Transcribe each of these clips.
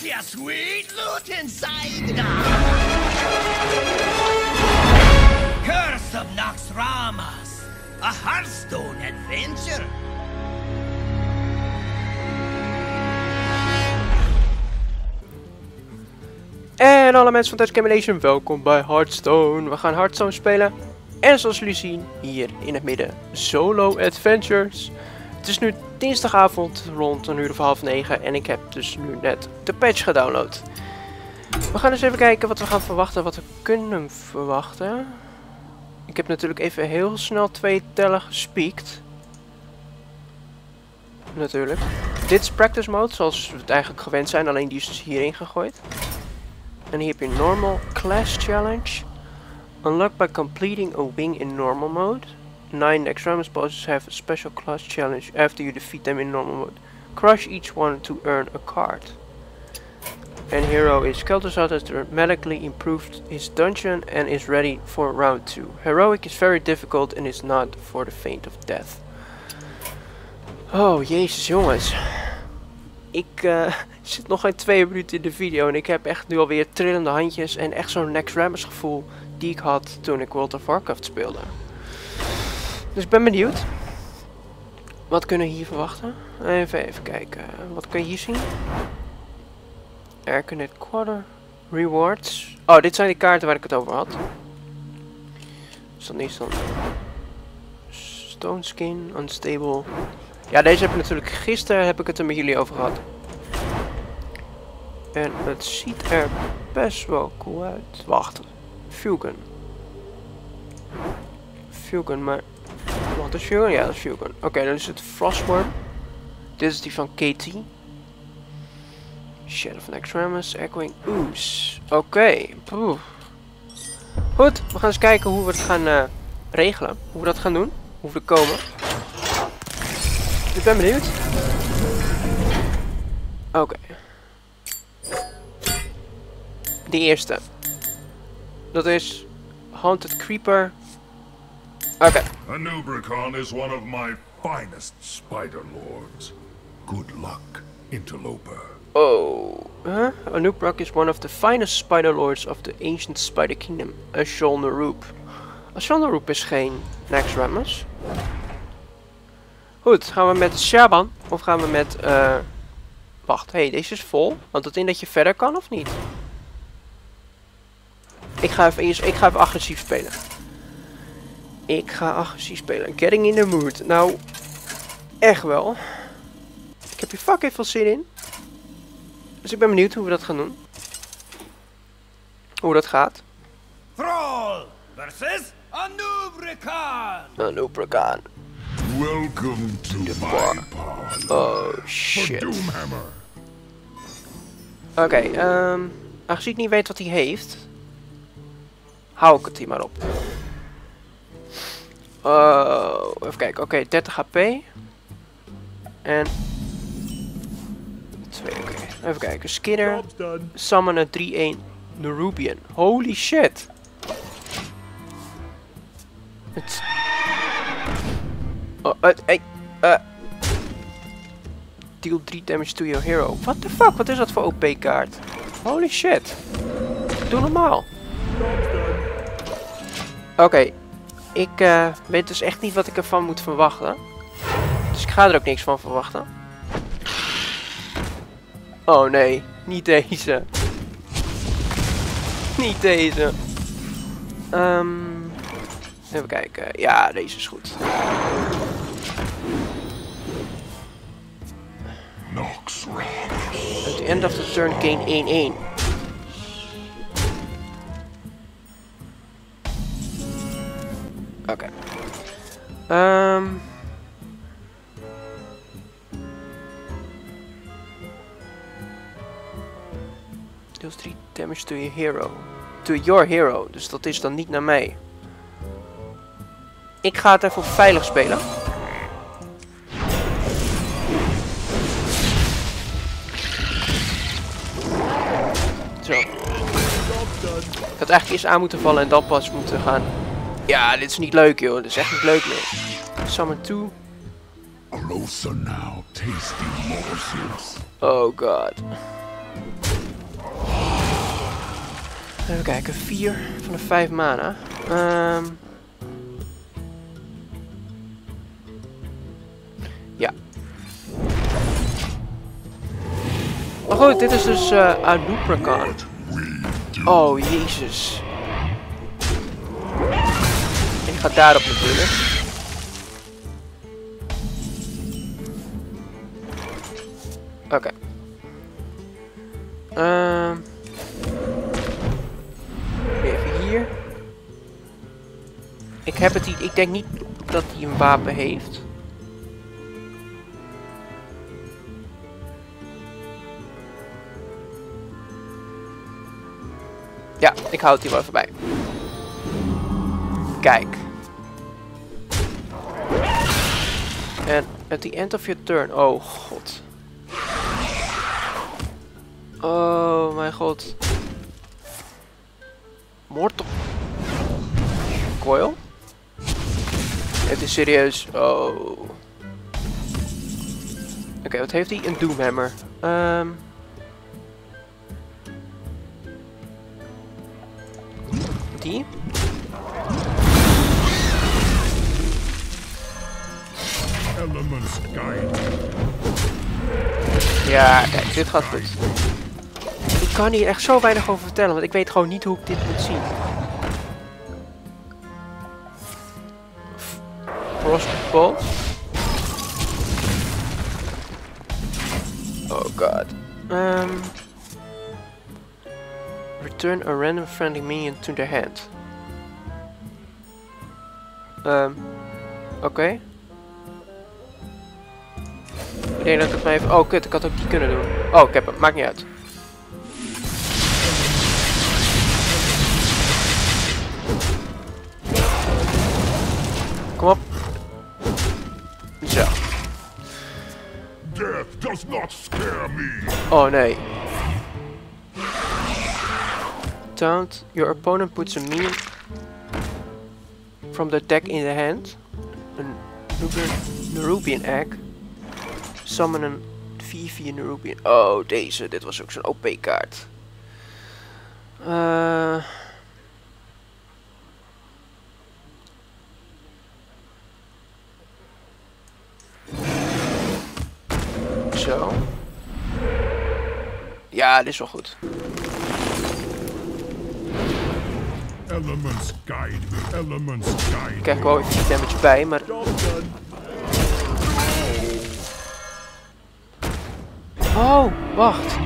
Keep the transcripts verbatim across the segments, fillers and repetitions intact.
plenty of sweet loot inside. Curse of Naxxramas, a Hearthstone adventure. En alle mensen van Dutch Gaming Nation, welkom bij Hearthstone. We gaan Hearthstone spelen. En zoals jullie zien, hier in het midden, Solo Adventures. Het is nu dinsdagavond rond een uur of half negen en ik heb dus nu net de patch gedownload. We gaan eens even kijken wat we gaan verwachten, wat we kunnen verwachten. Ik heb natuurlijk even heel snel twee tellen gespiekt. Natuurlijk. Dit is practice mode, zoals we het eigenlijk gewend zijn, alleen die is dus hierin gegooid. En hier heb je normal class challenge. Unlocked by completing a wing in normal mode. Nine Naxxramas bosses have a special class challenge after you defeat them in normal mode. Crush each one to earn a card. And hero is Kel'Thuzad has dramatically improved his dungeon and is ready for round two. Heroic is very difficult and is not for the faint of death. Oh jezus jongens. Ik uh, zit nog geen twee minuten in de video en ik heb echt nu alweer trillende handjes en echt zo'n Naxxramas gevoel die ik had toen ik World of Warcraft speelde. Dus ik ben benieuwd. Wat kunnen we hier verwachten? Even, even kijken. Wat kun je hier zien? Arcanet Quarter. Rewards. Oh, dit zijn die kaarten waar ik het over had. Dus dan is dan Stone Skin, Unstable. Ja, deze heb ik natuurlijk gisteren heb ik het er met jullie over gehad. En het ziet er best wel cool uit. Wacht. Fugan. Fugan, maar... Wat is Fugan? Ja, dat is Fugan. Oké, okay, dan is het Frostworm. Dit is die van K T. Shadow of Naxxramas, Echoing Ooze. Oké. Okay. Goed, we gaan eens kijken hoe we het gaan uh, regelen. Hoe we dat gaan doen. Hoe we er komen. Ik ben benieuwd. Oké. Okay. De eerste. Dat is Haunted Creeper. Oké. Okay. Anubrakan is one of my finest spider lords. Good luck, interloper. Oh. Huh? Anub'arak is one of the finest spider lords of the ancient spider kingdom. Ashol Nerub. Ashol Nerub is geen Naxxramas. Goed, gaan we met Shaban of gaan we met... Uh... Wacht, hé, hey, deze is vol. Want dat in dat je verder kan of niet? Ik ga even, eerst, ik ga even agressief spelen. Ik ga agressief spelen. Getting in the mood. Nou, echt wel. Ik heb hier fucking veel zin in. Dus ik ben benieuwd hoe we dat gaan doen. Hoe dat gaat. Thrall versus Anubrakan. Anubrakan. Welcome to my parlor. Oh shit. Doomhammer. Oké, okay, um, aangezien ik niet weet wat hij heeft, hou ik het hier maar op. Uh, even kijken, oké, okay, dertig H P. En... twee, oké. Okay. Even kijken, Skinner, Summoner drie een, Nerubian. Holy shit. Het... Oh, uh, hey, uh... Deal drie damage to your hero. What the fuck, wat is dat voor O P kaart? Holy shit. Doe normaal. Oké. Okay. Ik uh, weet dus echt niet wat ik ervan moet verwachten. Dus ik ga er ook niks van verwachten. Oh nee, niet deze. Niet deze. Um, even kijken. Ja, deze is goed. At the end of the turn gain één één. Oké. Okay. Um. Deals drie damage to your hero. To your hero. Dus dat is dan niet naar mij. Ik ga het even veilig spelen. Zo. Ik had eigenlijk eerst aan moeten vallen en dan pas moeten gaan. Ja, dit is niet leuk joh. Dit is echt niet leuk meer. Summon two. Closer now, tasty morsels. Oh god. Even kijken, vier van de vijf mana. Um, ja. Maar goed, dit is dus uh, Anuprakan. Oh, jezus. En die gaat daarop natuurlijk. Oké. Okay. Um, even hier. Ik heb het niet. Ik denk niet dat hij een wapen heeft. Ja, ik houd hier wel even bij. Kijk. En at the end of your turn. Oh god. Oh mijn god. Mortal Coil? Het is serieus. Oh. Oké, okay, wat heeft hij? Een Doomhammer. Um. Die? Elements guide. Ja, kijk, dit gaat goed. Ik kan hier echt zo weinig over vertellen, want ik weet gewoon niet hoe ik dit moet zien. Frostball. Oh god. Um, return a random friendly minion to their hand. Um, Oké. Okay. Ik denk dat ik het maar even... Oh kut, ik had ook die kunnen doen. Oh, ik heb hem. Maakt niet uit. Kom op. Zo. Death does not scare me. Oh nee. Taunt. Your opponent puts a minion from the deck in the hand. Een Nerubian egg. Summon een vier vier Nerubian. Oh, deze. Dit was ook zo'n O P kaart. Uh... Zo. Ja, dit is wel goed. Elements guide me. Elements guide me. Ik krijg wel even damage bij, maar... Oh, wacht.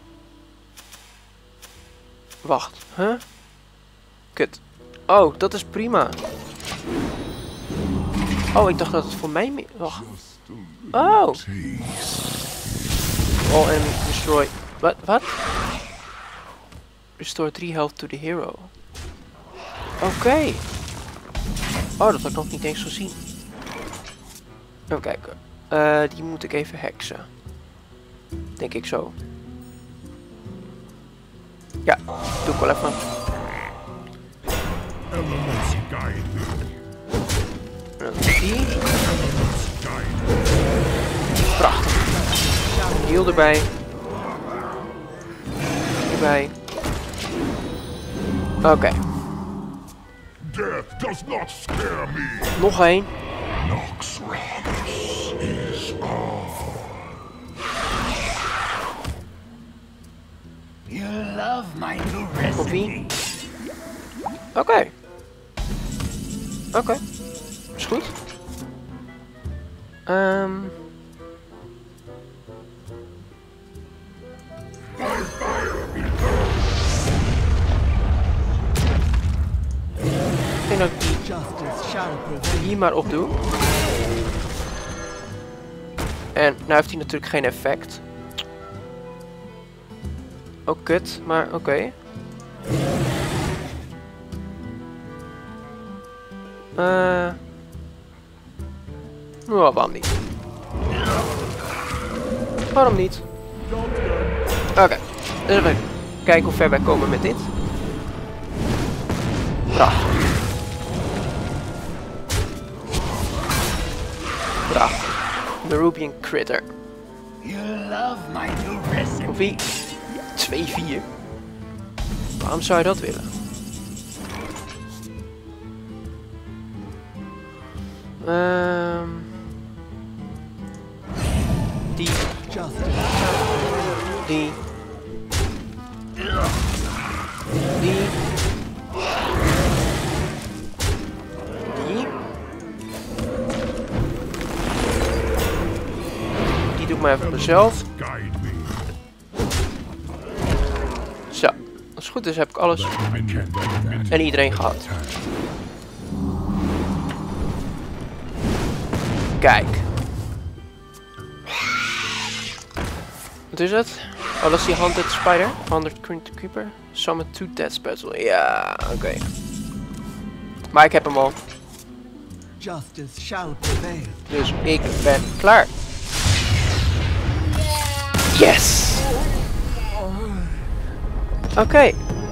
Wacht, huh? Kut. Oh, dat is prima. Oh, ik dacht dat het voor mij meer... Wacht. Oh. All enemy destroy... Wat? Wat? Restore three health to the hero. Oké. Okay. Oh, dat had ik nog niet eens gezien. Even kijken. Uh, die moet ik even heksen. Denk ik zo. Ja, doe ik wel even. Elements guide me. Die. Prachtig. Een heal erbij. Erbij. Oké. Okay. Death does not scare me. Nog één. Noxramas is all. You love my new recipe. Op wie? Oké. Okay. Oké. Okay. Is goed. Um. Ik denk dat ik die hier maar op doe. En nu heeft hij natuurlijk geen effect. Oh kut, maar oké. Okay. Uh, nou, waarom niet? Waarom niet? Oké, okay. Even kijken hoe ver wij komen met dit. Prachtig. Prachtig. Nerubian Critter. You love my new recipe. Of wie? twee vier. Waarom zou je dat willen? Ehm... Die. Die. Die. Die. Die doe ik maar even op mezelf. Zo. Als het goed is heb ik alles en iedereen gehad. Kijk. Wat is het? Oh, dat is die Haunted Spider. honderd Creeper. Summon two Death Battle. Ja, oké. Okay. Maar ik heb hem al. Justice shall prevail. Dus ik ben klaar. Yes! Oké. Okay.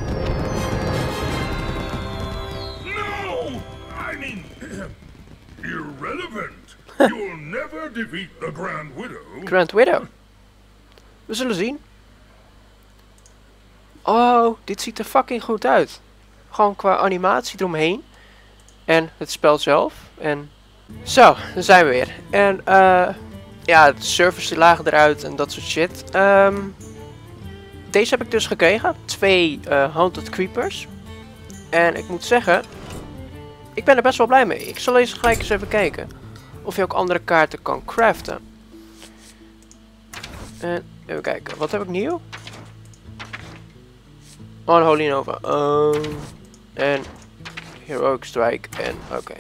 No! I mean, irrelevant. You'll never defeat the Grand Widow. Grand Widow. We zullen zien. Oh, dit ziet er fucking goed uit. Gewoon qua animatie eromheen. En het spel zelf. En zo, daar zijn we weer. En uh, ja, de servers die lagen eruit en dat soort shit. Um, deze heb ik dus gekregen. Twee uh, Haunted Creepers. En ik moet zeggen, ik ben er best wel blij mee. Ik zal eens gelijk eens even kijken of je ook andere kaarten kan craften. En even kijken, wat heb ik nieuw? Oh, een Holy Nova. Uh, en Heroic Strike. En oké. Okay.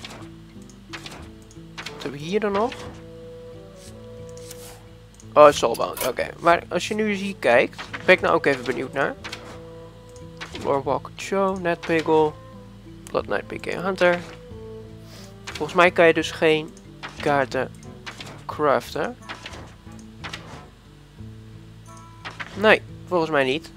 Wat hebben we hier dan nog? Oh, Soulbound. Oké. Okay. Maar als je nu hier kijkt, ben ik nou ook even benieuwd naar. Lorewalker Show, Netpiggle, Blood Knight P K Hunter. Volgens mij kan je dus geen kaarten craften. Nee, volgens mij niet.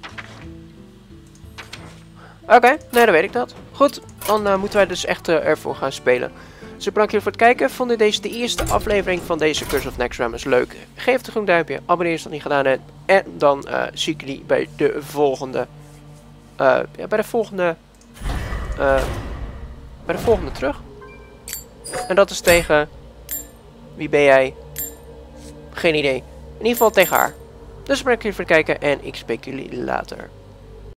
Oké, okay, nee, dan weet ik dat. Goed, dan uh, moeten wij dus echt uh, ervoor gaan spelen. Super bedankt jullie voor het kijken. Vond je deze de eerste aflevering van deze Curse of Naxxramas leuk? Geef het een groen duimpje, abonneer als je dat niet gedaan hebt. En dan uh, zie ik jullie bij de volgende... Uh, ja, bij de volgende... Uh, bij de volgende terug. En dat is tegen... Wie ben jij? Geen idee. In ieder geval tegen haar. Dus bedankt jullie voor het kijken en ik spreek jullie later.